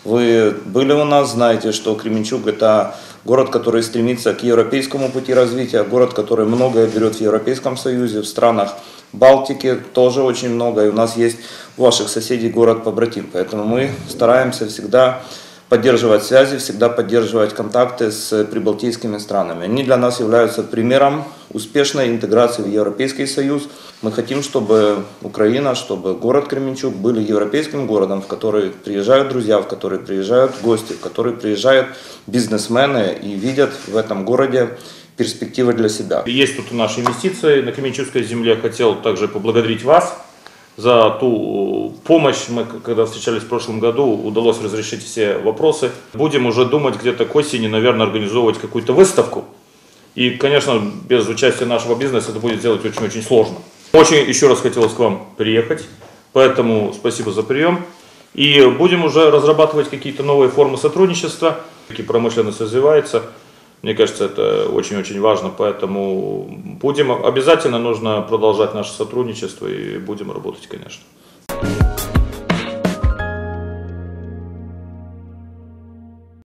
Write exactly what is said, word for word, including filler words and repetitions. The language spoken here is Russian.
Вы были у нас, знаете, что Кременчуг – это город, который стремится к европейскому пути развития, город, который многое берет в Европейском Союзе, в странах Балтики тоже очень много, и у нас есть у ваших соседей город-побратим, поэтому мы стараемся всегда поддерживать связи, всегда поддерживать контакты с прибалтийскими странами. Они для нас являются примером успешной интеграции в Европейский Союз. Мы хотим, чтобы Украина, чтобы город Кременчуг были европейским городом, в который приезжают друзья, в который приезжают гости, в который приезжают бизнесмены и видят в этом городе перспективы для себя. Есть тут наши инвестиции на Кременчугской земле. Хотел также поблагодарить вас за ту помощь. Мы, когда встречались в прошлом году, удалось разрешить все вопросы. Будем уже думать где-то к осени, наверное, организовывать какую-то выставку. И, конечно, без участия нашего бизнеса это будет сделать очень-очень сложно. Очень еще раз хотелось к вам приехать, поэтому спасибо за прием. И будем уже разрабатывать какие-то новые формы сотрудничества. Промышленность развивается. Мне кажется, это очень-очень важно, поэтому будем, обязательно нужно продолжать наше сотрудничество и будем работать, конечно.